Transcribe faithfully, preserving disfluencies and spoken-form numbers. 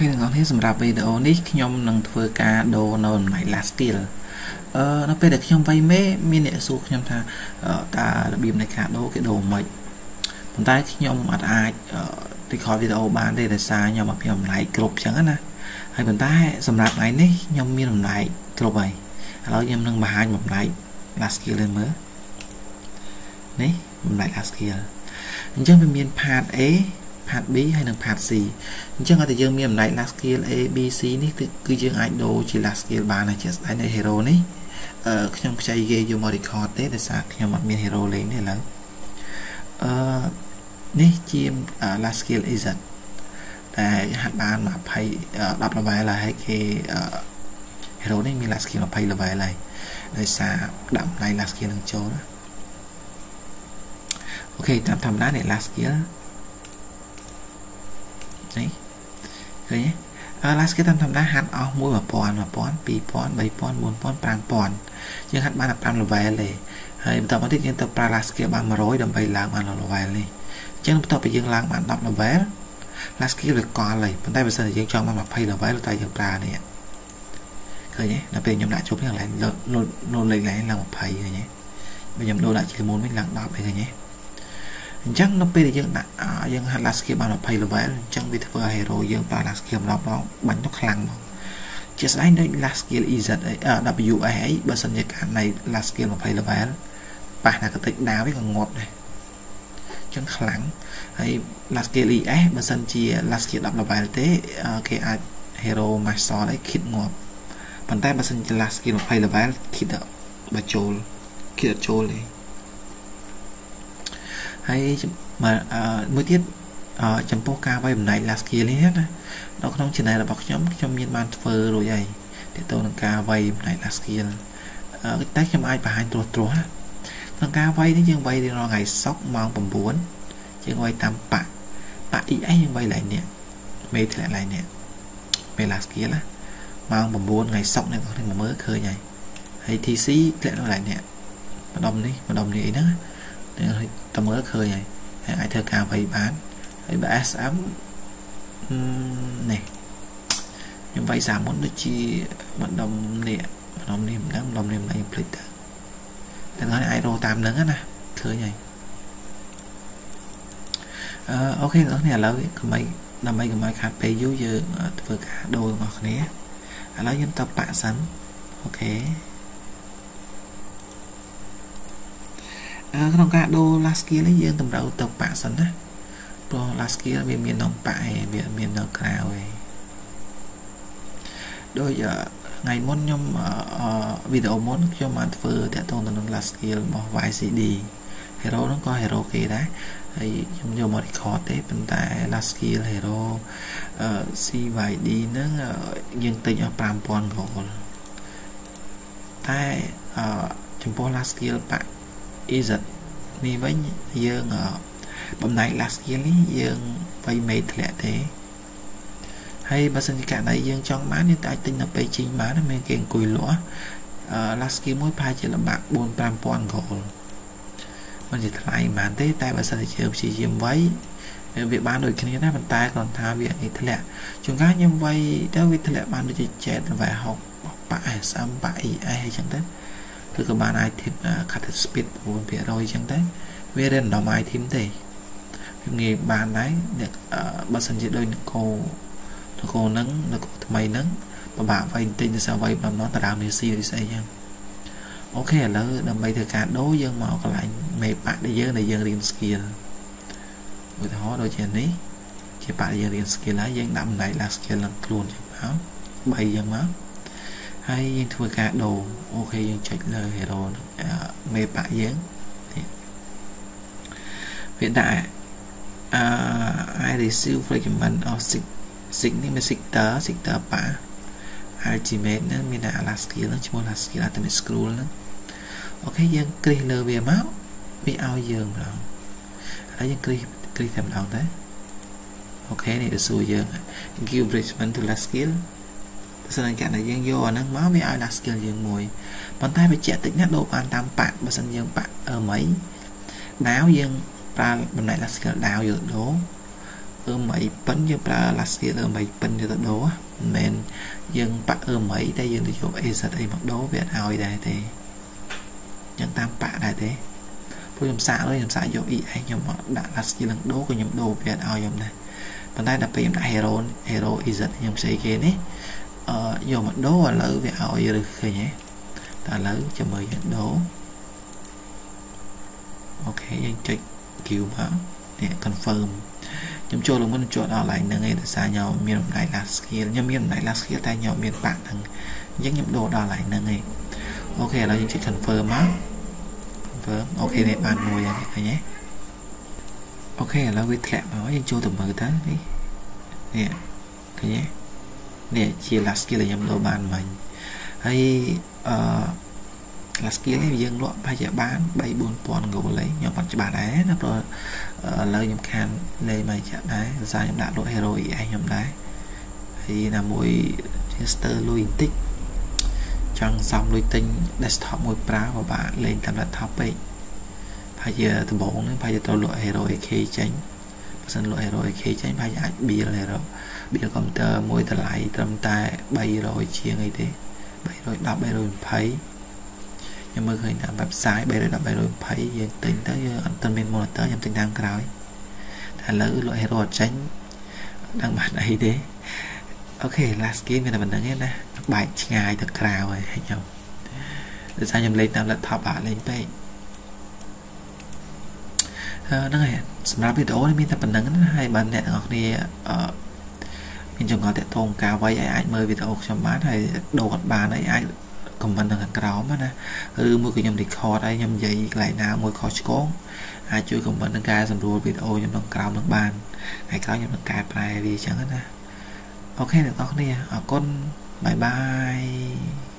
nên có thểសម្រាប់ video នេះខ្ញុំនឹងធ្វើការដូរនៅអំណាច last skill អឺនៅពេលដែលខ្ញុំវាយមេមានអ្នកសួរខ្ញុំថាតើរបៀបនៃការដូរគេដូរមិនប៉ុន្តែខ្ញុំអត់អាច record video បានទេដោយសារខ្ញុំអត់មានអំណាចគ្រប់ចឹងណាហើយប៉ុន្តែសម្រាប់ថ្ងៃនេះខ្ញុំមានអំណាចគ្រប់ហើយឥឡូវខ្ញុំនឹងបង្ហាញអំណាច last skill lênមើលនេះអំណាច last skill អញ្ចឹងវាមាន part A part B ហើយនិង part C អញ្ចឹងឲ្យតែយើងមានអំណាច last skill A B C នេះគឺយើងអាចដូរជា last skill បានហើយជាស្ដែងនៅ hero នេះអឺខ្ញុំខ្ចីគេយកមក record ទេដោយសារខ្ញុំអត់មាន hero លេងទេឥឡូវអឺនេះជា last skill E Z ដែលហាត់បាន20 10 level ហើយគេ hero នេះមាន last skill 20 level ហើយដោយសារដាក់អំណាច last skill នឹងចូលអូខេតាមធម្មតានេះ last skill នេះឃើញទេ last skill តាមធម្មតាហាត់អស់មួយ 1000 1000 2000 3000 4000 5000យើងហាត់បាន15 level ទេហើយបន្តមកទៀតយើងទៅប្រើ last skill បាន100ដើម្បីឡើងបាន level នេះអញ្ចឹងបន្ទាប់ពីយើងឡើងបាន10 level last skill វាកលហើយប៉ុន្តែបើសិនជាយើងចង់បាន20 level តែយើងប្រើនេះឃើញទេដល់ពេលខ្ញុំដាក់ជប់នេះឡើងលោតលេខឡើងឡើង20ឃើញទេបើខ្ញុំដូរដាក់ជាមុនវិញឡើង10ឃើញទេអញ្ចឹងនៅពេលដែលយើងដាក់យើងហាត់ last skill បាន20 level អញ្ចឹងវាធ្វើឲ្យ hero យើងប្រើ last skill ម្ដងម្ដងបាញ់ទៅខ្លាំងមកជាស្ដែងដូច last skill E Z W S អីបើសិនជាការនៃ last skill 20 level ប៉ះណាកតិចដាវវិញក៏ងាប់ដែរអញ្ចឹងខ្លាំងហើយ last skill E S បើសិនជា last skill 10 level ទេគេអាច hero master អី kit ងាប់ប៉ុន្តែបើសិនជា last skill 20 level kit បើចូល kit ចូលទេហើយមួយទៀតចំពោះការវាយបំណែក last skill នេះណានៅក្នុង channel របស់ខ្ញុំខ្ញុំមានបានធ្វើរួចហើយទាក់ទងនឹងការវាយបំណែក last skill តែខ្ញុំអាចបង្ហាញត្រួសត្រាសក្នុងការវាយនេះយើងវាយរៀងរាល់ថ្ងៃសុក្រម៉ោង9យើងវាយតាមប៉ប៉ E S យើងវាយឡើងនេះមេធ្លាក់ឡើងនេះមេ last skill ណាម៉ោង9ថ្ងៃសុក្រនេះខ្ញុំមើលឃើញហើយហើយ T C ធ្លាក់នៅឡើងនេះម្ដុំនេះម្ដុំនេះអីហ្នឹងតែមើលឃើញហើយហើយអាចធ្វើការវាយបានហើយបើ S M នេះខ្ញុំវាយសាមុនដូចជាម្ដុំនេះម្ដុំនេះម្ដុំម្ដុំនេះម្ដុំភ្លេចទៅតែគាត់អាចរកតាមហ្នឹងណាឃើញហើយអឺអូខេអ្នកនេះឥឡូវកុំឲ្យដើម្បីកុំឲ្យខាត់ពេលយូរយើងធ្វើការដូររបស់គ្នាឥឡូវខ្ញុំទៅប៉ាក់សិនអូខេក្នុងការដូរ last skill នេះយើងតម្រូវទៅប៉ាក់សិនណាព្រោះ last skill វាមានក្នុងប៉ាក់ឯងវាមាននៅក្រៅឯងដោយថ្ងៃមុនខ្ញុំវីដេអូមុនខ្ញុំបានធ្វើតាក់ទងទៅនឹង last skill របស់ Y C D hero ហ្នឹងក៏ hero គេដែរហើយខ្ញុំយកមក record ទេប៉ុន្តែ last skill hero C Y D ហ្នឹងយើងទិញអស់ 5000 gold តែចំពោះ last skill ប៉ាក់E Z នេះវិញយើងបំណែក last skill នេះយើងវាយមេធ្លាក់ទេហើយបើសិនជាករណីយើងចង់បានយើងអាចទិញនៅពេលជីងបានមានគេអង្គុយលក់ last skill មួយប្រហែលជាលំបាក 4 5000 gold មិនជាថ្លៃប៉ុន្មានទេតែបើសិនជាយើងព្យាយាមវាយវាបានដូចគ្នាដែរប៉ុន្តែគ្រាន់ថាវានេះធ្លាក់ជួនកាលខ្ញុំវាយទៅវាធ្លាក់បានដូចជា jet level 60ប៉ា S M ប៉ា E S អីចឹងទៅឬក៏បាន item cut speed 9% អញ្ចឹងទៅវា random item ទេវាងាយបានដែរអ្នកបើសិនជាដូចនគរនគរហ្នឹងនគរថ្មីហ្នឹងពិបាកវាយបន្តិចទៅសារវាយបំណងតារាមេ series អីចឹងអូខេឥឡូវដើម្បីធ្វើការដូរយើងមកកន្លែងមេប៉ាក់ដែលយើងដែលយើងរៀន skill ឧទាហរណ៍ដូចជានេះជាប៉ាក់ដែលយើងរៀន skill ហើយយើងដាក់ម្ដាយ last skill ឡើងខ្លួនចឹងមកបីចឹងមកហើយយើងធ្វើការដូរអូខេយើងចុចលើ hero មេប៉ាក់យើងវាដាក់ I receive fragment of six six នេះមាន sector sector ប៉ា ultimate ហ្នឹងមានតែ last skill ហ្នឹងឈ្មោះ last skill ultimate scroll ហ្នឹងអូខេយើងគ្រីសលើវាមកវាឲ្យយើងម្ដងហើយយើងគ្រីសគ្រីសតែម្ដងទៅអូខេនេះទៅសួរយើង give fragment to last skillស្រាប់តែយើងយកអាហ្នឹងមកវាឲ្យ last skill យើងមួយប៉ុន្តែវាជាក់តិចណាស់ដូរបានតាមប៉ាក់បើសិនយើងប៉ាក់អឺមីដាវយើងប្រើបំណែក last skill ដាវយកដូរ ơ mấy bấn như là là skill ơ mấy bấn như đó men dân bạc ơ mấy đây dân thì chụp ấy đây mặc đố việt ao đây thì những tam bạ đại thế tôi nhầm xạ rồi nhầm xạ vô ý anh nhầm đã là skill lần đố của nhầm đồ việt ao nhầm này bàn tay đập em đã hero hero is nhầm xây kia đấy ờ vô mặt đố và lỡ việt ao được khơi nhé ta lỡ cho mời nhận đố ok anh check cứu mà để confirm nhầm cho là muốn chọn ở lại nâng ấy từ xa nhau miền này là skill nhưng miền này là skill tay nhau miền bạn thằng những nhầm đồ đo lại nâng ấy ok là những chỉ confirm á confirm ok này bạn mùi này nhé ok là với thẹn nói nhưng cho từ mở tới đi nè cái nhé nè chia là skill là nhầm đồ bàn mình hay là skill ấy dân loạn phải giờ bán bảy bốn con ngủ lấy nhóm mặt cho bà đá nó rồi lời nhóm khan đây mày chạm đấy ra nhóm đã đội hero ý anh nhóm đấy thì là mỗi tester lui tích chẳng xong lui tinh desktop mỗi pra và bạn lên làm laptop ấy phải giờ từ bốn đến phải giờ tôi loại hero khi tránh sân loại hero khi tránh phải giờ bia hero bia computer mỗi tờ lại tầm tay bay rồi chia ngay thế bay rồi đọc bay rồi thấy nhưng mà khi nào website bây giờ đọc bài rồi thấy dân tính tới anh tên bên monitor nhằm tính năng rồi thà lỡ loại hero tránh đăng bản ấy đấy ok last game này là mình đã nghe nè bài ngày thật rào rồi hay nhau để sao nhầm lên nào là thọ bả lên đây nó này smart video này mình ta mình nâng hai bạn này ngọc đi ở mình chồng ngồi tại thôn cao với ai mời video cho mát hay đồ vật bà này ai comment là cao mà nè ừ mỗi cái nhầm thì khó đây nhầm vậy lại nào mỗi khó có aiជួយ comment នឹងការសម្រួលវីដេអូខ្ញុំនឹងក្រោមនឹងបានហើយក្រោយខ្ញុំនឹងកែប្រែវាអញ្ចឹងណាអូខេអ្នកនរគ្នាអរគុណបាយបាយ